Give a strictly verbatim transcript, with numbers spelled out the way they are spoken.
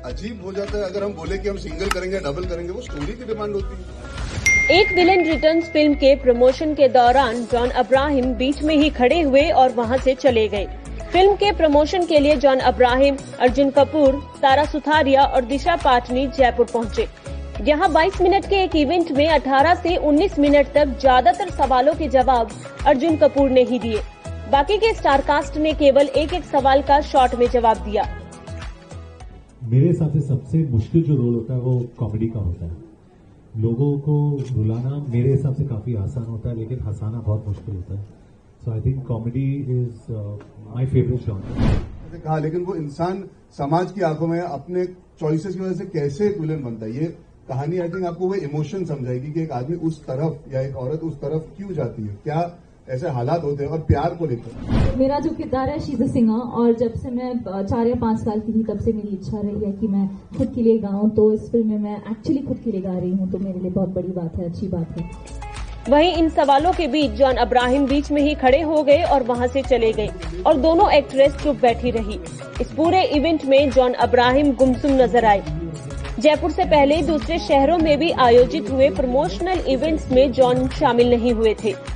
अजीब हो जाता है अगर हम बोले कि हम सिंगल करेंगे, डबल करेंगे, वो स्टोरी की डिमांड होती है। एक विलेन रिटर्न्स फिल्म के प्रमोशन के दौरान जॉन अब्राहम बीच में ही खड़े हुए और वहां से चले गए। फिल्म के प्रमोशन के लिए जॉन अब्राहम, अर्जुन कपूर, सारा सुथारिया और दिशा पाटनी जयपुर पहुंचे। यहां बाईस मिनट के एक इवेंट में अठारह से उन्नीस मिनट तक ज्यादातर सवालों के जवाब अर्जुन कपूर ने ही दिए। बाकी के स्टारकास्ट ने केवल एक एक सवाल का शॉर्ट में जवाब दिया। मेरे हिसाब से सबसे मुश्किल जो रोल होता है वो कॉमेडी का होता है। लोगों को रुलाना मेरे हिसाब से काफी आसान होता है, लेकिन हंसाना बहुत मुश्किल होता है। So I think comedy is my favourite genre. कहा, लेकिन वो इंसान समाज की आंखों में अपने चॉइसेस की वजह से कैसे एक विलेन बनता है, ये कहानी आई थिंक आपको वो इमोशन समझाएगी कि एक आदमी उस तरफ या एक औरत उस तरफ क्यों जाती है, क्या ऐसे हालात होते हैं, और प्यार को लेकर। मेरा जो किरदार है शीज़ा सिंघा, और जब से मैं चार या पांच साल की थी तब से मेरी इच्छा रही है कि मैं खुद के लिए गाऊं, तो इस फिल्म में मैं एक्चुअली खुद के लिए गा रही हूं, तो मेरे लिए बहुत बड़ी बात है, अच्छी बात है। वहीं इन सवालों के बीच जॉन अब्राहम बीच में ही खड़े हो गए और वहां से चले गए और दोनों एक्ट्रेस चुप बैठी रही। इस पूरे इवेंट में जॉन अब्राहम गुमसुम नजर आए। जयपुर से पहले दूसरे शहरों में भी आयोजित हुए प्रमोशनल इवेंट्स में जॉन शामिल नहीं हुए थे।